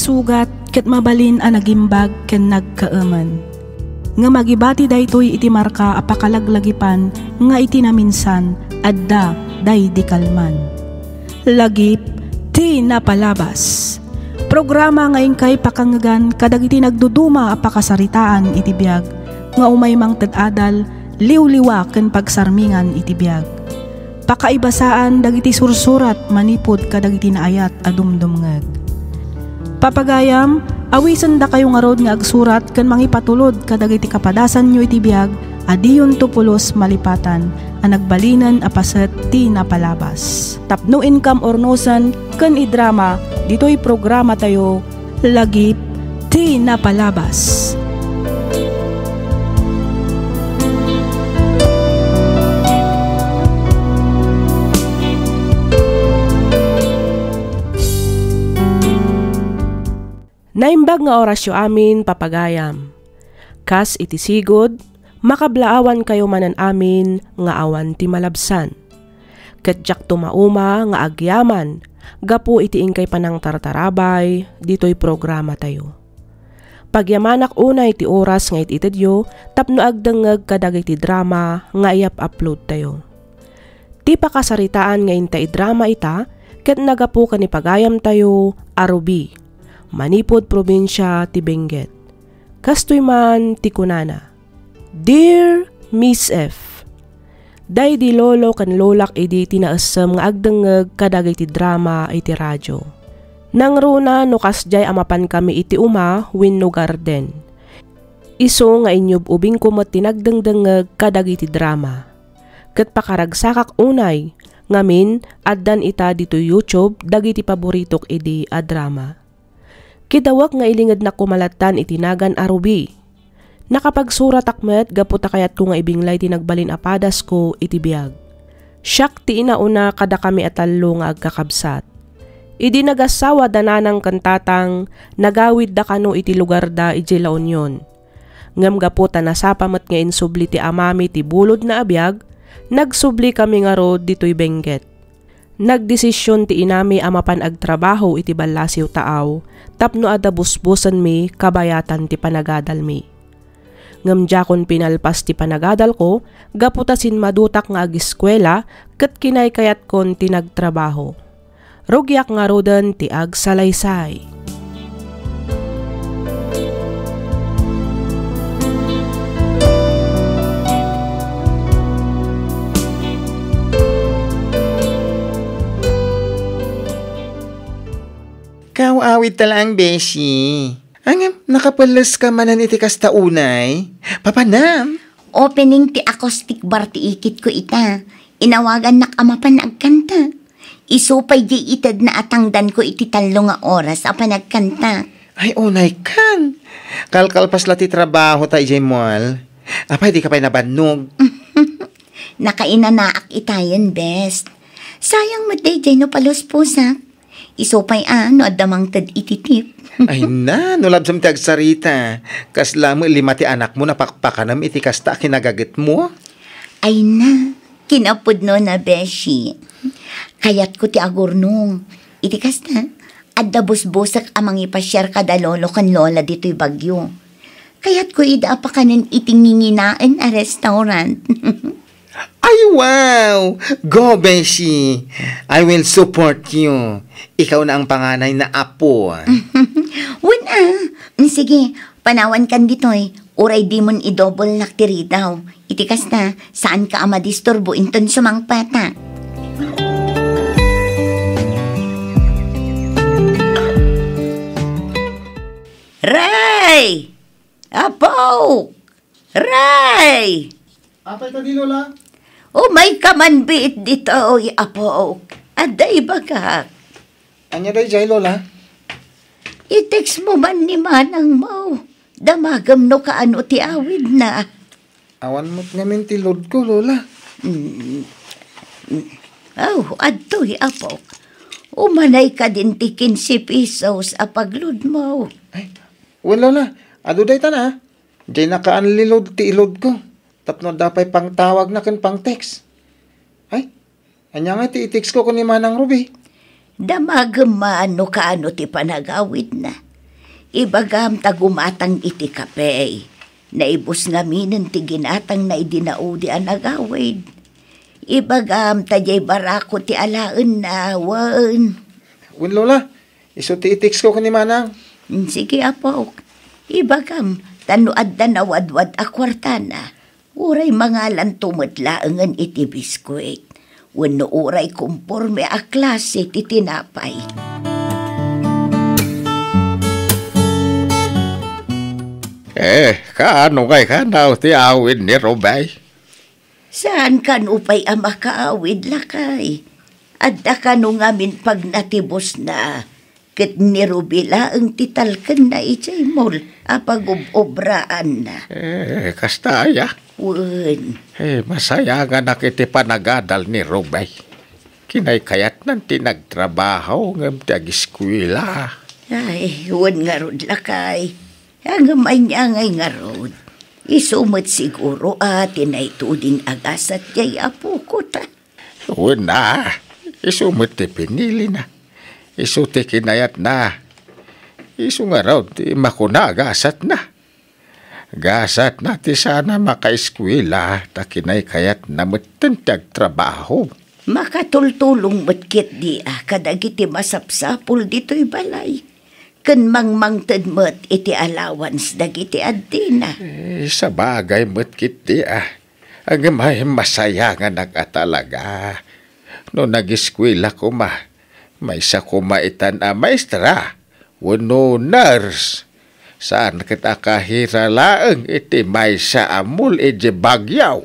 sugat ket mabalin a nagimbag ken nagkaaman. Nga magibati daytoy iti marka a pakalaglagipan nga iti naminsan adda day di kalman. Lagip ti napalabas. Programa nga ingkay pakangagan kadagiti nagduduma a pakasaritaan iti biag nga umaymang ted-adal liwliwa ken pagsarmingan iti biag. Pakaibasaan dagiti sursurat manipod kadagiti naayat a dumdumngeg. Papagayam, awisan da kayo nga rod nga agsurat ken mangipatulod kadagiti kapadasan nyo iti biag adiyon tupulos malipatan a nagbalinan a paset ti napalabas. Tapno income ornosan ken idrama ditoy programa tayo lagip ti napalabas. Naimbag nga orasyo amin papagayam. Kas iti sigod, makablaawan kayo manan amin nga awan ti malabsan. Ketjak tumauma nga agyaman, gapu iti ingkay panang tartarabay, dito'y programa tayo. Pagyamanak una iti oras nga iti itedyo, tapno agdangag kadag iti drama nga iap-upload tayo. Ti pakasaritaan nga inta drama ita, ket nagapu kanipagayam tayo arubi. Manipod probinsya ti Benguet. Kastoy man ti kunana. Dear Miss F, day di lolo kan lolak iti tinaasam nga agdangeg kadag iti drama iti radyo. Nang runa no kasjay amapan kami iti uma wenno garden. Iso nga inyob ubing kumot tinagdangdangeg kadag iti drama. Ket pakaragsakak unay ngamin addan ita dito YouTube dagiti paboritok iti a drama. Kidawak nga ilingad na kumalatan itinagan arubi. Nakapagsurat akmet gaputa kayat ko nga ibinglay tinagbalin apadas ko iti biag. Siyak ti inauna kada kami atalo nga agkakabsat. Idi nagasawa dananang kantatang nagawid da kano iti lugar da iti La Union. Ngam gaputa nasapamat nga insubli ti amami ti bulod na abiyag, nagsubli kami nga rod dito'y Benguet. Nagdesisyon ti inami amapan agtrabaho iti balasiw taaw, tapno ada busbusan mi kabayatan ti panagadal mi. Ngamjakon pinalpas ti panagadal ko, gaputasin madutak nga agiskwela, ket kinay kayat kon ti nagtrabaho. Rugyak nga rodan ti agsalaysay. Awit talang, Beshi. Ang nakapalas ka manan iti kasta unay. Papanam. Opening ti acoustic bar ti ikit ko ita. Inawagan nak amapan agkanta. Isupay di itad na atangdan ko iti talo nga oras apan agkanta. Ay, unay kan. Kalkalpas la ti trabaho tayo jay moal. Apay di ka pa'y nabanog. Nakainanaak itayan, best. Sayang mo day jay no paluspusak. Isopay ano adamang tad ititip. Ay na, nulabsam ti agsarita. Kasla mo lima ti anak mo napakpakanam iti kasta kinagagit mo. Ay na, kinapod no na Beshi. Kayat ko ti agurnong. Iti kasta, adda busbusak amang ipasyar kada lolo kan lola dito'y bagyo. Kayat ko ida pa kanan itinginginaan a restaurant. Ay, wow! Go, Beshi! I will support you. Ikaw na ang panganay na apo. Wala. Sige, panawan kan dito'y. Uray di mon i-double naktiri daw. Itikas na, saan ka ama disturbo inton sumang pata. Ray! Apo! Ray! Apay ka di, Lola? May kamanbit dito, apo. Aday baga. Anya day jay, Lola? I-text mo man ni Manang mo. Damagam no kaano ti awid na. Awan mo't ngamin ti load ko, Lola. Adto'y apo. Umanay ka din ti 15 pesos a pagload mo. Ay, Lola. Ado day ta na. Jay naka-unload ti ilod ko. Tapno dapay pang tawag na ken pang text. Ay, anya nga ti i-text ko ni Manang Ruby. Damagam maano kaano ti panagawid na. Ibagam tagumatang iti kape. Naibos nga minin ti ginatang na idinaudi ang nagawid. Ibagam tajay barako ti alaan na wan. Wen Lola, iso ti itiks ko kani Manang. Sige apo. Ibagam tanuad na nawadwad a kwartana. Uray mangalan tumatlaangan iti biskwit. Wano uray kumporme a klase ti tinapay. Kaano kay kanaw ti awid ni Robay? Saan kan upay ang makaawid lakay? Adda ka nung amin pag natibos na. Ket ni Rubila ang titalkan na ichay mol apag-obraan na. Kastaya. Wen. Masaya nga nakiti panagadal ni Robay. Kinay kayat nang tinagtrabaho ng tag-eskwila. Ay, wen nga rod lakay. Ang may niya ngay nga rod. Isumot siguro tinay tuding agasat jay apo ko ta. Wen na. Isumot ti pinili na. Isu ti kinayat na. Isu nga raw ti makuna agasat na. Gasat na ti sana makaeskwila ta kinay kayat na matintag trabaho. Makatultulong matkit di kadagiti masapsapul dito'y balay. Kan mangmangtad mat iti allowance dagiti adina. Sa bagay matkit di ang may masaya nga nagatalaga. No nag-eskwila ko may sa kumaitan maestra. Wano nurse. Saan kita kahiralaang iti may sa amul iti bagyaw.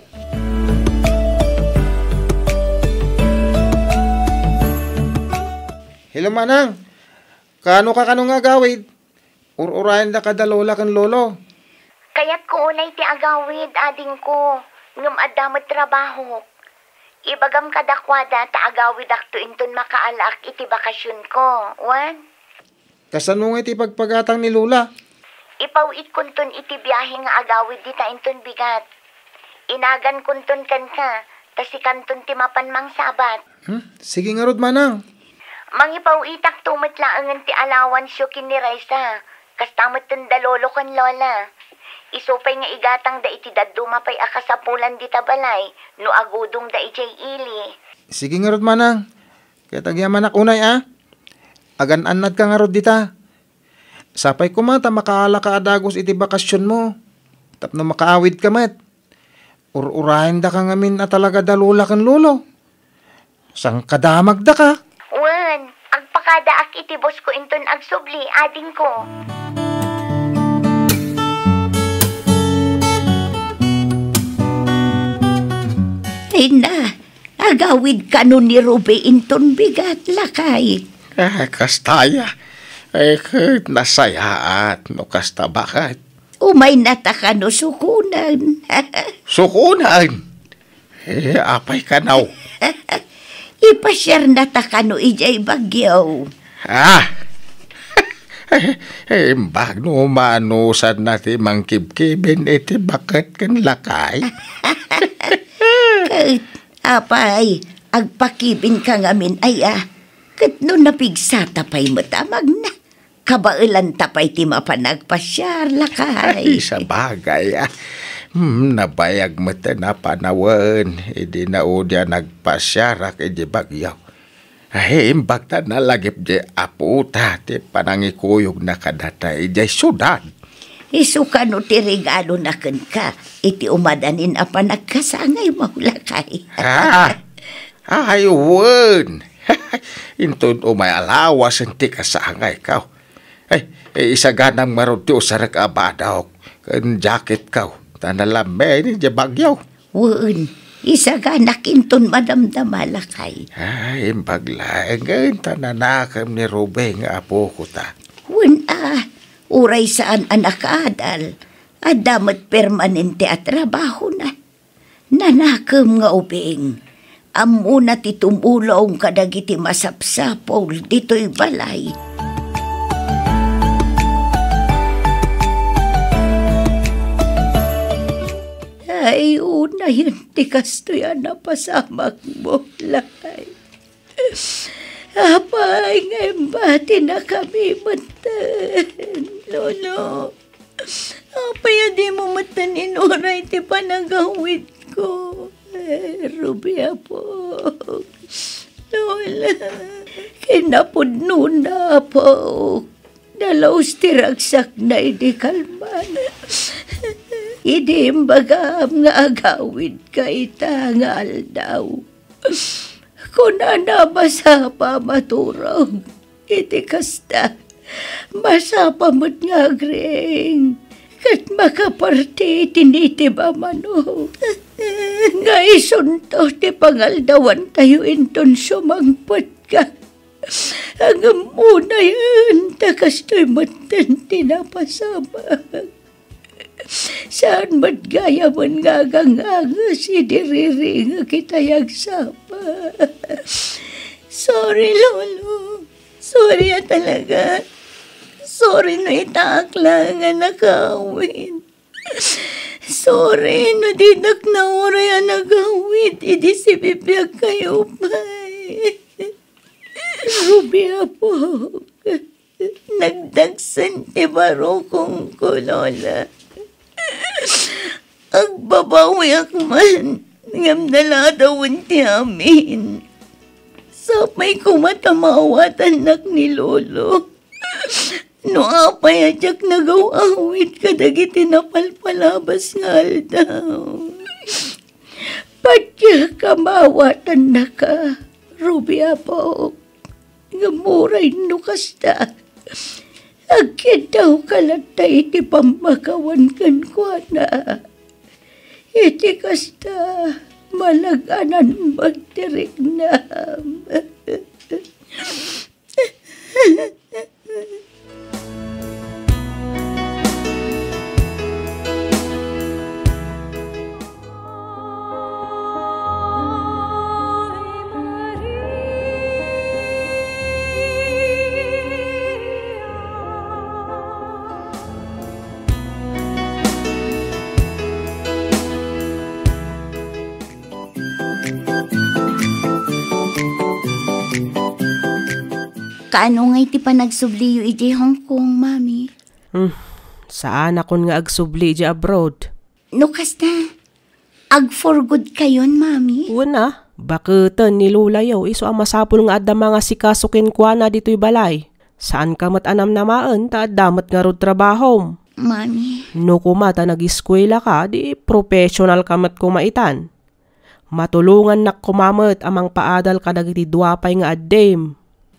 Hello Manang, kano ka kanong agawid? Ururayan da kada lola kan lolo. Kaya't ko unay ti agawid, ading ko, ngam adamat trabaho. Ibagam kadakwada ta agawid akto inton makaalak iti bakasyon ko, wan? Kasano nga iti pagpagatang ni Lola? Ipawit kunton iti biyahe nga agawid dita inton bigat. Inagan kunton kan ka, tasi kanton ti mapan mang sabat. Sige nga rod Manang. Mangipawitak tumatlaangan ti alawan syo kin ni Raisa. Kastamat tundalolo kan lola. Isupay nga igatang da iti daduma pay akasapulan di tabalay, no agudong da ijay ili. Sige nga rod Manang. Kaya tagyaman ak unay Agan-anad ka nga rod dita. Sapay kumata makaala ka adagos iti bakasyon mo. Tapno makaawid ka met. Urahin da ka ngamin na talaga dalula kan lolo. Sang kadamag da ka. Wan, agpakada ak iti boss ko inton agsubli, ading ko. Ay na, agawid ka nun ni Ruby inton bigat lakay. Kastaya. Nasayaat no kasta bakit? Umay nataka no sukunan. Sukunan. Apay ka naw. Ipasyar nataka no ijay bagyaw. Bagno manusan natin mangkibkibin iti bakit kan lakay. Apay, agpakibin ka ngamin kat no napigsata pa'y matamag na. Kabailan tapay ti mapanagpasyar lakay. Sa bagay nabayag mata na panawan. Idi na udya nagpasyarak iti bagyaw. Imbag ta na lagip di aputa ti panangikuyog na kadata iti syudad. Isuka no ti regalo na ka. Iti umadanin apa nagkasangay mahulakay. Ayun. Intun umay alawas iti kasangay ka. Isaganang marod ti usarak abadaw. Kan jacket ka. Tanalame ni di bagyaw. Wan, isaganak intun madamdamalakay. Imbaglaeng tananakam ni Rubeng apo ko ta. Wan uray saan anak adal. Adamat permanente at trabaho na. Nanakam nga ubing. Amuna ti tumulong kadagiti masapsapol dito'y balay. Ay, una yun ti kasto yan napasamak mo, lakay. Apay, ngayon bati na kami matan. Lolo, apay di mo matan inuray ti panagawid ko. Rubia po. Lola, kinapudno na po. Dalaws tiragsak na idi kalman. Idi imbagam nga agawid ka ita nga aldaw. Kung anabasa pa maturaw, iti kasta, masapa mo't nga agring. Kat makaparti tinitiba mano. Nga isunto ti pangaldawan tayo inton sumangpot ka. Hanggang muna yan, takasto'y matan tinapasama. Saan mat gaya man ngaganganga si diriri nga kitayag sapa. Sorry, Lolo. Sorry talaga. Sorry no itakla nga nakawin. Sorry no dinak na oray ang nagawid. Idi si bibiyag kayo pa. Rubia po. Nagdagsan ti barokong ko, Lola. Agbabawi akman. Ngam daladawan ti amin. Sapay kumatamawat anak ni Lolo. No apay adyak nagawawit kadagiti napalpalabas nga aldaw. Padya kamawatan na ka, Rubia po. Ngamuray no kasta. Agyan daw kalata iti pamakawan kan ko na. Iti kasta malaganan magtirik na. Kaano nga iti panagsubliyo iti Hong Kong, Mami? Saan akon nga agsubli iti abroad? No kasta, ag for good kayon, Mami? Una, bakutan ni Lola yaw iso ang masapul nga adda mga sikasukin kwa na dito'y balay. Saan ka mat anam namaan ta damat nga rod trabaho? Mami. No kumata nag-eskwela ka, di professional ka mat kumaitan. Matulungan nak kumamat amang paadal ka dagiti duwapay nga addem.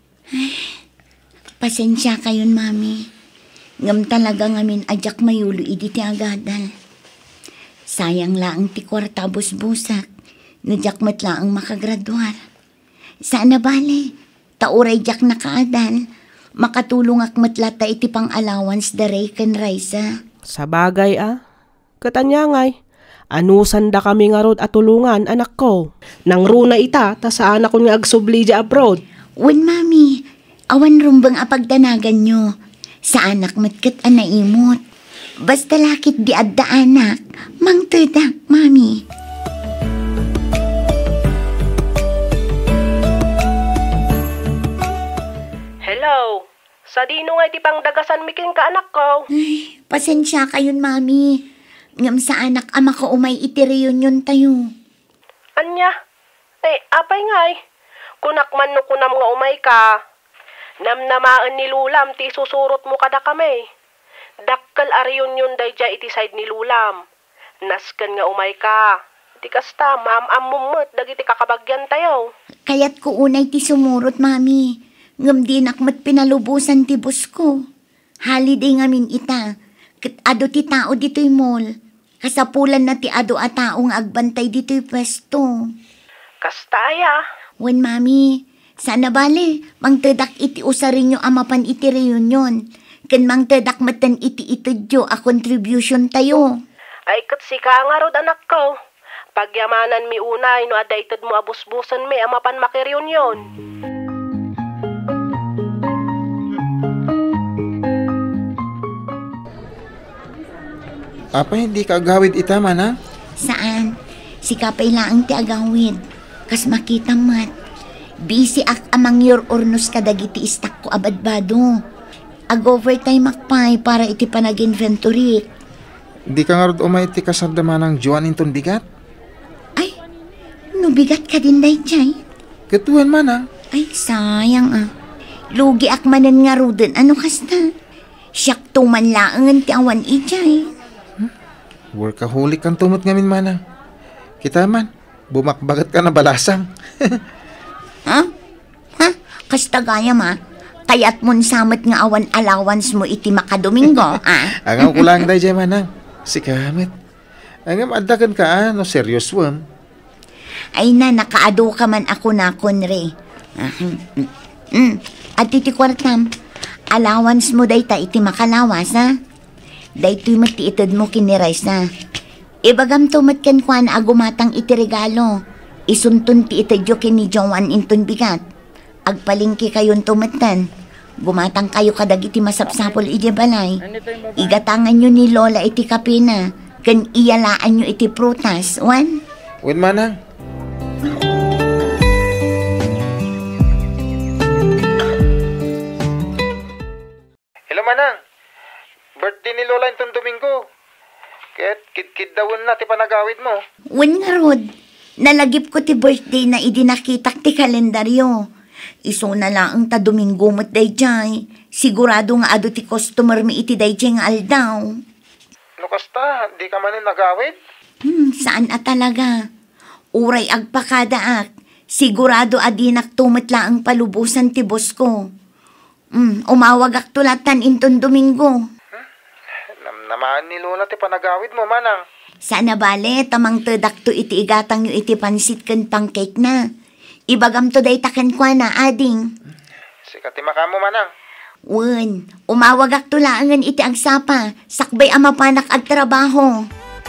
Pasensya kayon, Mami. Ngam talaga ngamin adyak mayulo idi ti agadal. Sayang laang ti kwarta busbusak. Nadyak mat laang makagraduar. Sana bale, tauray jak nakaadal. Makatulong ak matlata iti pang allowance daray ken Raisa. Sa bagay katanyangay. Anusan da kami nga rod at tulungan anak ko. Nang runa ita, ta saan ako nga agsubli di abroad. Wen, Mami, awan rumbang apagdanagan nyo. Sa anak matkat anaimot. Basta lakit di adda anak, mangtedak, Mami. Hello, sa dino nga iti pang dagasan mikin ka anak ko. Ay, pasensya kayon, Mami. Ngam sa anak ama ko umay iti reunion tayo. Anya? Apay ngay. Kunakman no kunam nga umay ka. Namnamaan ni Lulam ti susurot mo kada kami. Dakkal a reunion day dya iti side ni Lulam. Naskan nga umay ka. Iti kasta, maam-ammumot dagiti kakabagyan tayo. Kayat ko unay ti sumurot, Mami. Ngam di nakmat pinalubusan ti bus ko. Holiday ngamin ita. Kat ado ti tao dito'y mall. Kasapulan na ti ado a taong agbantay dito'y pwesto. Kastaya. Wen, Mami, sana bale, mangtedak iti usarin nyo amapan iti reunion. Ken mangtedak matan iti itudyo a contribution tayo. Ay kat sika nga rod anak ko. Pagyamanan mi unay no adaytad mo abusbusan mi amapan makireunion. Apa hindi ka agawid ita man, ha? Saan? Si kapay laang ti agawid. Kas makita mat. Busy ak amang your ornos kadagiti istak ko abadbado. Ag-overtime akpay para iti panag-inventory. Di ka nga rod umay iti kasardaman ng Juan inton bigat? Ay, no bigat ka din day, Jay. Katuan manang. Ay, sayang ah. Lugi ak manen nga ruden. Ano kasta? Siyak tumanlaangan ti awan ijay. Workaholic kang tumot ngamin manang. Kita man, bumakbagat ka na balasang. Ha? Ha? Kasta gaya ma. Kaya't mon samot nga awan allowance mo iti makadomingo, ah? Angaw ko lang day, manang. Si Kamet. Angam adagan ka, no serious wam. Ay na, nakaado ka man ako na konre. At iti kwartam, allowance mo day ta iti makalawas, ha? Day to'y matiitad mo kinirais na. Ibagam to matkan kwa na agumatang iti regalo. Isuntun ti itadyo kini Joan inton bigat. Agpalingki kayon tumatan. Gumatang kayo kadag iti masapsapol iti balay. Igatangan nyo ni Lola iti kapina. Kan iyalaan nyo iti prutas. Wan? Wen manang. Hello manang. Birthday ni Lola itong Domingo. Kaya't kid-kid dawon na ti panagawid mo. Wan nga rod. Nalagip ko ti birthday na idinakitak ti kalendaryo. Iso na lang ang ta Domingo mo't dayjay. Sigurado nga ado ti customer mi iti dayjay nga aldaw. No kasta, di ka manin nagawid? Saan a talaga? Uray agpakadaak. Sigurado adinak tumatla ang palubusan ti boss ko. Umawag ak tulatan inton Domingo. Namaan ni Lola ti panagawid mo, manang. Sana bale, tamang tedak to iti igatang yu iti pansit kan pancake na. Ibagam to day takan kwa na, ading. Sikati makamo, manang. Wen, umawag ak tulaangan iti agsapa. Sakbay ama panak ag trabaho.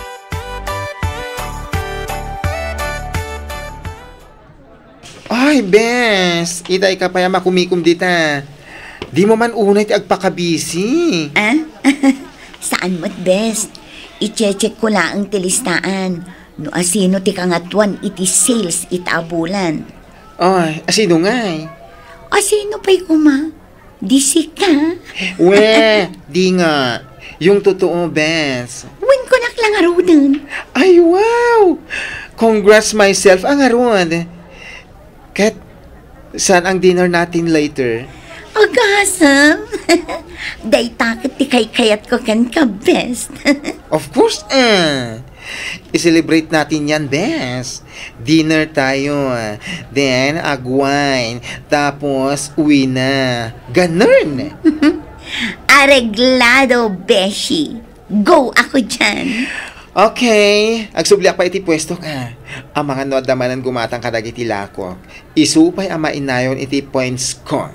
Ay, bes. Iday ka pa ya makumikum dita. Di mo man unay ti agpakabisi. Ah? Saan mo't best? I-check ko lang ang tilistaan. No asino ti kangatuan iti sales itaabulan. Ay, asino ngay? Asino pa'y kuma? Disi ka? We, di nga. Yung totoo, bes. Wen ko naklang arudan. Ay, wow! Congrats myself ang arod. Kat, saan ang dinner natin later? Agasam. Day takot ti kay-kayat ko kan ka best. Of course, i-celebrate natin yan, bes. Dinner tayo. Then, agwine. Tapos, uwi na. Ganun. Areglado, Beshi. Go ako dyan. Okay. Agsubliak pa iti pwesto ka. Ang mga nodamanan gumatang kadag iti lakok. Isupay ama inayon iti points ko.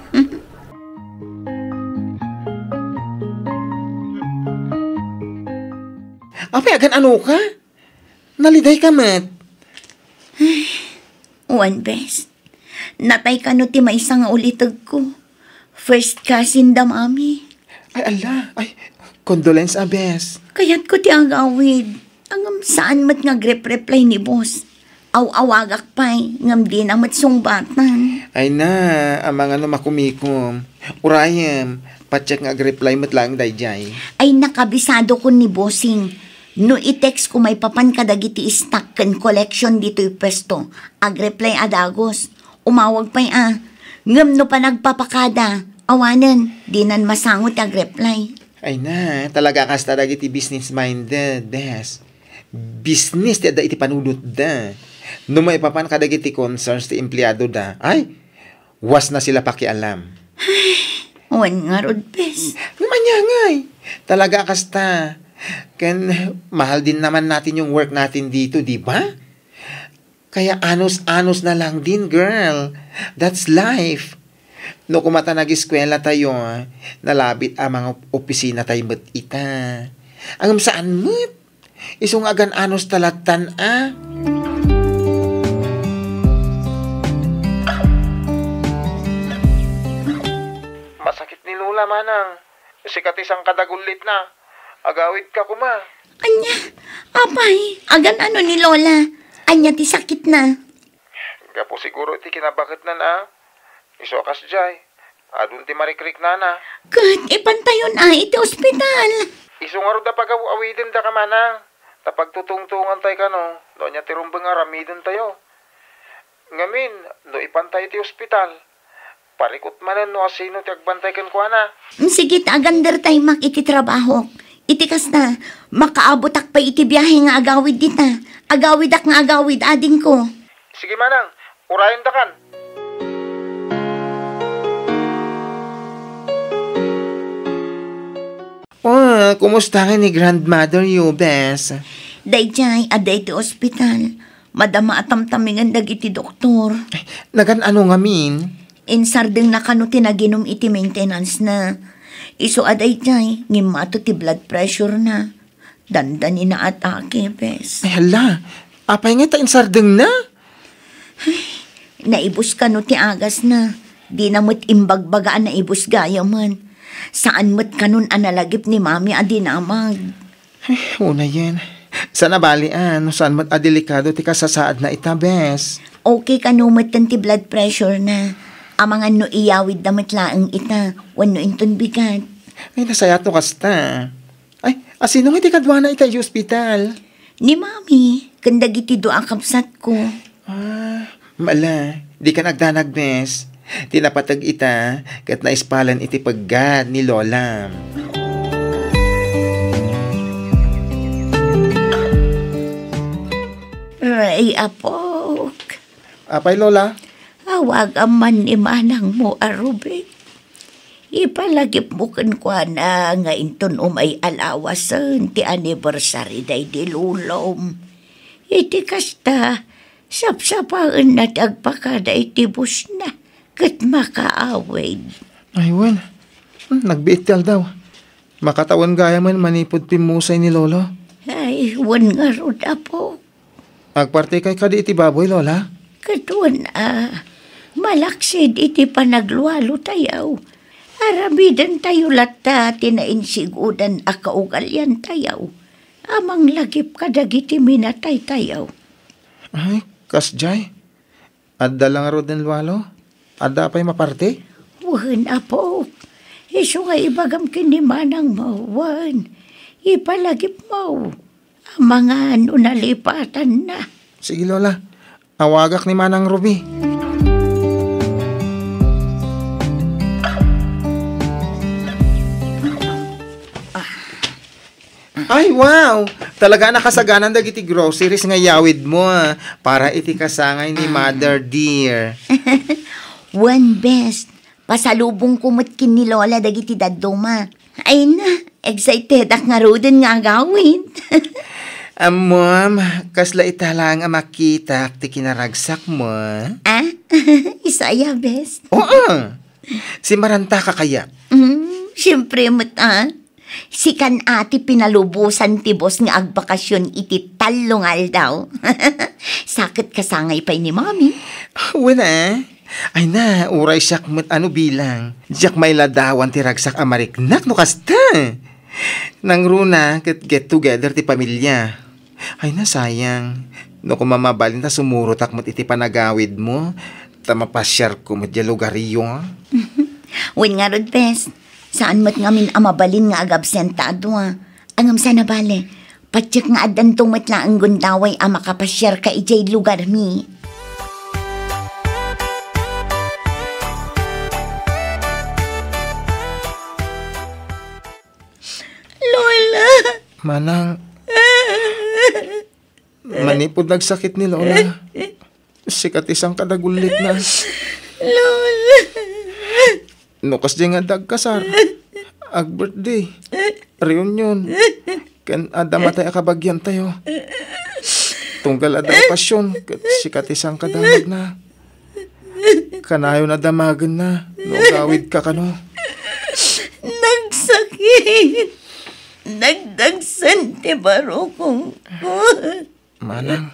Apay, agan ano ka? Naliday ka, mat. One best. Natay ka no ti maisang ulitag ko. First cousin da mami. Ay, ala. Ay, condolence, abes. Kaya't ko ti agawid. Angam saan mat nga reply ni boss. Aw-awagak pa'y ngam di na mat sungbatan. Ay na, ang mga makumikom. Urayam, pacheck nga reply mo't lang dayjay. Ay nakabisado ko ni bossing. No i-text ko may papan kadagiti stock kan collection dito yung pwesto. Ag-reply adagos. Umawag pa'y ngam no pa nagpapakada. Awanan, di nan masangot ag-reply. Ay na, talaga kasta dagiti business-minded, des. Business ti ada iti panudot da. No may papan kadagiti concerns ti empleyado da. Ay, was na sila pakialam. Wan nga rod, bes. Manyangay. Talaga kasta. Ken, mahal din naman natin yung work natin dito, di ba? Kaya anos-anos na lang din, girl. That's life. No kumata nag-eskwela tayo, nalabit ang mga opisina tayo mo't ita. Ang saan mo't? Isong agan anos talatan, Masakit ni Lola, manang. Sikat isang kadagulit na. Agawid ka kuma. Anya, apay, agan ano ni Lola? Anya ti sakit na. Gapo siguro iti kinabakit na na. Isokas jay. Adun ti marikrik na na. Kat, ipantayon iti ospital. Iso nga ro da pag-awawidin da ka manang. Tapag tutungtungan tayo ka no. Doon niya tirumbang aramidin tayo. Ngamin, no ipantay ti ospital. Parikot manan no asino ti agbantay kan kwa na. Sige, agander tayo mak iti trabaho. Iti kas na, makaabotak pa iti biyahe nga agawid dita. Agawidak nga agawid ading ko. Sige manang, urayan da kan. Oh, kumusta ka ni grandmother you, Bes? Dayjay, aday ti ospital. Madama atamtamingan dagiti doktor. Nagan ano nga min? Insardeng nakano tinaginom iti maintenance na. Iso aday jay, ngimato ti blood pressure na. Dandan inaatake, Bes. Ay, hala. Apay nga ta insardeng na? Naibus ka no ti agas na. Di na mo't imbagbagaan na ibus gaya man. Saan mo't kanun analagip ni mami adi namag. Ay, una yan. Sana balian, saan mo't adelikado ti kasasaad na ita, Bes. Okay ka no mo't ti blood pressure na. Amangan no iyawid damat laang ita. Wano inton bigat. Ay, nasaya to kasta. Ay, asino nga ti kadwa na ita yung hospital? Ni mami, kandag iti doang kapsat ko. Ah, mala. Di ka nagdanag, Bes. Tinapatag ita, kat naispalan iti paggat ni Lola. Ray, apok. Apay, Lola? Awag aman ni manang mo, Arube. Ipalagip mo kan kwa na nga inton umay alawasan ti anniversary day di lulom. Iti kasta, sapsapaan na tagpakada iti bus na. Kat makaawid. Ay, well. Nagbiital daw. Makatawan gaya man manipod pimusay ni Lolo. Ay, wan nga rod apo. Agparte kay kadi iti baboy, Lola. Katuan malaksid iti panaglualo tayaw. Arabidan tayo lata tinainsigudan akaugalyan tayaw. Amang lagip kadag iti minatay tayaw. Ay, kasjay. Adda lang rod ng lualo. Adda pa'y maparte? Wan, apo. Iso nga ibagam kinimanang mo, wan. Ipalagip mo. Ang mga ano nalipatan na. Sige, Lola. Awagak ni Manang Ruby. Ay, wow! Talaga nakasaganan dagiti groceries nga yawid mo para iti kasangay ni Mother Dear. One best. Pasalubong kumot kin ni Lola dagiti daduma. Ay na, excited ak nga rodin nga gawin. Mom, kasla italang ang makita ti kinaragsak mo. Ah? Isaya, best. Oo! Si Maranta ka kaya? Siyempre mo't si kan ati pinalubusan ti boss nga agbakasyon iti talungal daw. Sakit kasangay pa'y ni mami. Wala. Ay na, uray siyak mo't ano bilang. Diyak may ladawan ti ragsak amariknak no kasta. Nang runa, get together ti pamilya. Ay na, sayang. No kung mamabalin ta sumurotak mo't iti panagawid mo, tamapasyar ko mo't di lugaryo. Win nga rod, best. Saan mo't ngamin amabalin nga agabsentado Angam sana bale, patsyak nga adan tumat lang ang gundaway makapasyar ka ijay lugar mi. Lola! Manang, manipod nagsakit ni Lola. Sikat isang kadagulit na. Lola! Nukas di nga dagkasar. Ag birthday. Reunion. Kan ada matay akabagyan tayo. Tunggal ada okasyon. Sikat isang kadamag na. Kanayo na damagan na. No gawid ka kano. Nagsakit. Nagdagsan ti barokong. Manang.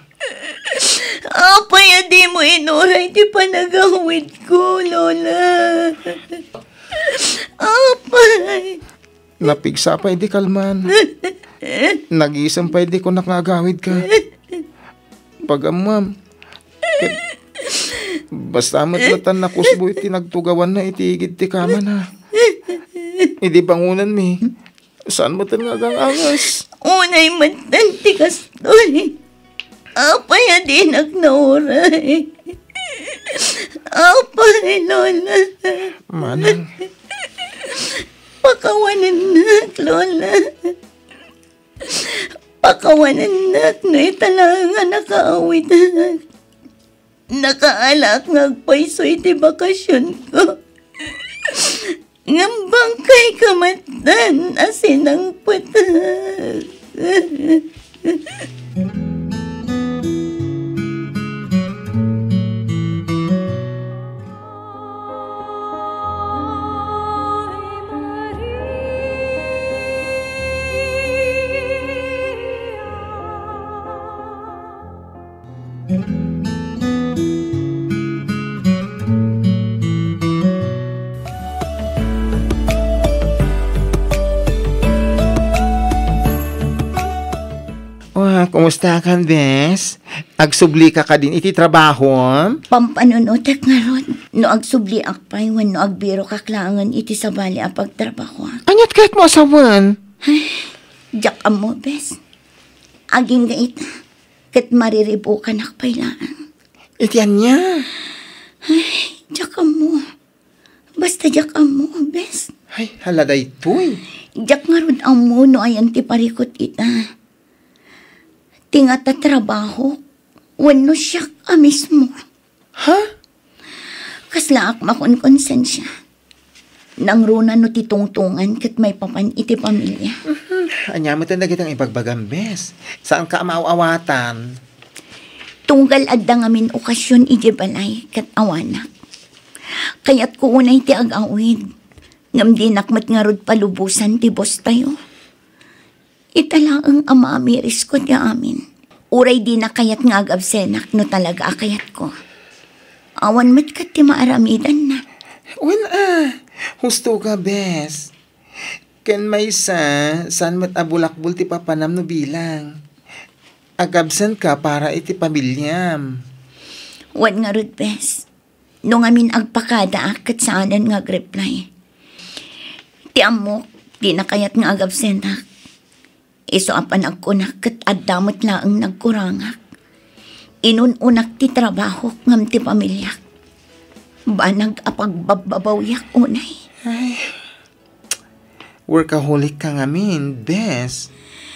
Apay, di mo inuray ti panagawid ko, Lola. Apay. Napigsa pa di kalman. Nag-iisang pa di ko nakagawid ka. Pagamam. Basta matlatan na kusbo iti nagtugawan na itigid ti kama na. Hindi bangunan mi. Saan mo nga angas? Unay matan ti kastoy. Apay din nagnauray. Apay, Lola. Manang. Pakawanan nak, Lola. Pakawanan nak na italaga nakaawit nak. Nakaalak ngagpaisoy ti bakasyon ko. Ngambang kay kamatan asin ang patag. Kumusta kan, Bes? Agsubli ka din iti trabaho? Pampanunutek nga ron. No agsubli akpay, when no agbiro kaklangan iti sabali a pagtrabaho. Anyat kahit mo asawan? Diyak mo, Bes. Aging gait. Kat mariribo ka nakpailaan. Itian niya. Diyak mo. Basta diyak mo, Bes. Ay, haladay to'y. Diyak nga ron ang mo no ayan ti parikot ita. Tingat na trabaho, wano siya mismo. Ha? Kaslaak makon-konsen siya. Nang runa no titungtungan kat may papan iti pamilya. Anya mo tanda kitang ibagbagang, Bes. Saan ka maawawatan? Tunggal adda ngamin okasyon iti balay kat awanak. Kaya't ko unay ti agawid. Ngam di nakmat nga rod palubusan ti boss tayo. Italaang amamiris ko ti amin. Uray di na kayat nga agabsenak no talaga akayat ko. Awan mat kat ti maaramidan na. Husto ka, Bes. Ken may saan mat abulakbul ti papanam no bilang. Agabsen ka para iti pamilyam. Wan nga rod, Bes. Nung amin agpakada kat saanan nga agreply. Ti amok, di na kayat nga agabsenak. Iso apan agkunak kat addamot laang nagkurangak. Inununak ti trabaho ngam ti pamilyak. Banag apagbababawiyak unay. Ay, workaholic ka ngamin, Bes.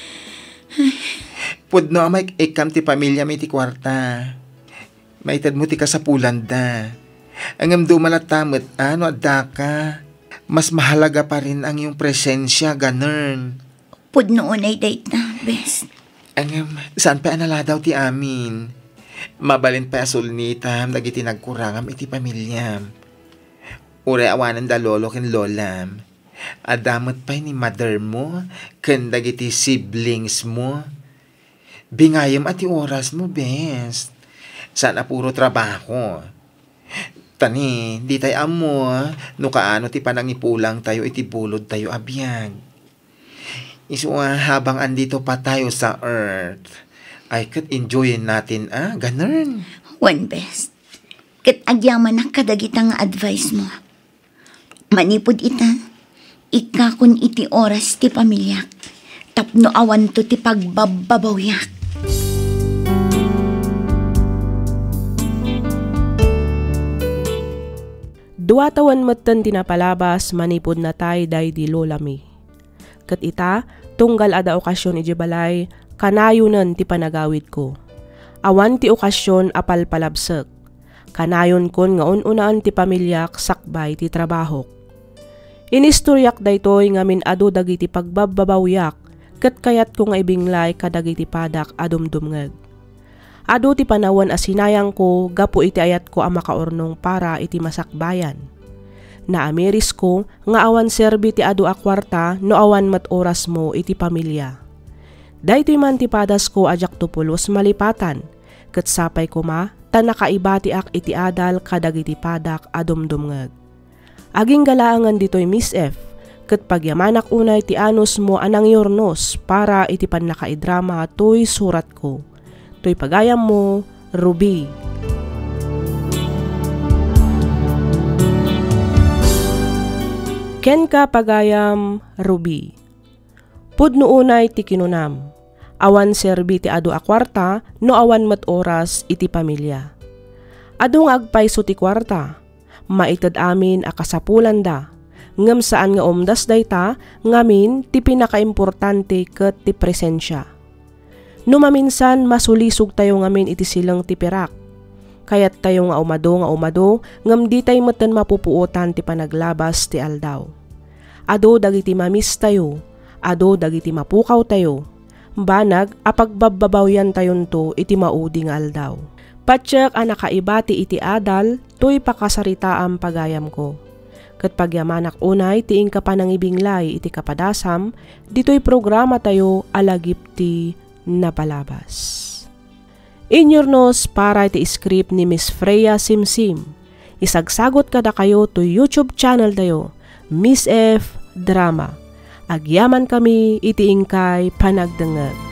Pudno amay ikam ti pamilya may ti kwarta. Maitad mo ti kasapulan da. Angam dumalatamot, ano adda ka. Mas mahalaga pa rin ang iyong presensya, ganern. Pudno unay date na, Bes. Angam, saan pa anala daw ti amin? Mabalin pa asul nitam, dagiti nagkurangam iti pamilyam. Ure awanan da lolo ken lolam. Adamot pa ni mother mo, ken dagiti siblings mo. Bingayam ati oras mo, Bes. Saan a puro trabaho. Tani, di tayo amo, no kaano ti panangipulang tayo iti bulod tayo abiyag. Iso habang andito pa tayo sa earth, ay kat enjoyin natin, ganun. One best. Kat agyaman na kadagitang advice mo. Manipod ita, ikakon iti oras ti pamilyak, tapno awan to ti pagbababawyak. Duwatawan matan tinapalabas manipod na tay day di lolami. Kat ita, tunggal ada okasyon iti balay, kanayunan ti panagawid ko. Awan ti okasyon apal palabsek. Kanayon kon nga ununaan ti pamilyak sakbay ti trabaho. Inistoryak daytoy ngamin adu dagiti pagbababawyak, kat kayat ko nga ibinglay kadagiti padak adumdumngeg. Adu ti panawan asinayang ko, gapu iti ayat ko ang makaornong para iti masakbayan. Naamiris ko, nga awan serbi ti adu a kwarta, no awan mat oras mo iti pamilya. Daytoy man ti padas ko ajak tupulos malipatan, ket sapay ko ma, ta nakaibati ak iti adal kadagiti padak adumdumngeg. Aging galaangan ditoy Miss F, ket pagyamanak unay ti anos mo anang yornos para iti panakaidrama toy surat ko. Toy pagayam mo, Ruby. Ken ka pagayam Ruby. Pudno unay ti kinunam. Awan serbi ti adu a kwarta no awan met oras iti pamilya. Adu nga agpayso ti kwarta. Maitad amin a kasapulan da. Ngem saan nga umdas dayta ngamin ti pinakaimportante ket ti presensya. No maminsan masulisog tayo ngamin iti silang ti perak. Kayat tayo nga umado ngem di tayo meten mapupuotan ti panaglabas ti aldaw. Ado dagiti mamis tayo, ado dagiti mapukaw tayo. Banag apagbababawyan tayon to iti maudi nga aldaw. Patsyak a nakaibati iti adal, to'y pakasaritaam pagayam ko. Kat pagyamanak unay, tiing ka pa nang ibinglay iti kapadasam, dito'y programa tayo alagip ti napalabas. Inyornos para iti script ni Miss Freya Simsim. Isagsagot kada kayo to YouTube channel tayo, Miss F Drama. Agyaman kami iti ingkay panagdengeg.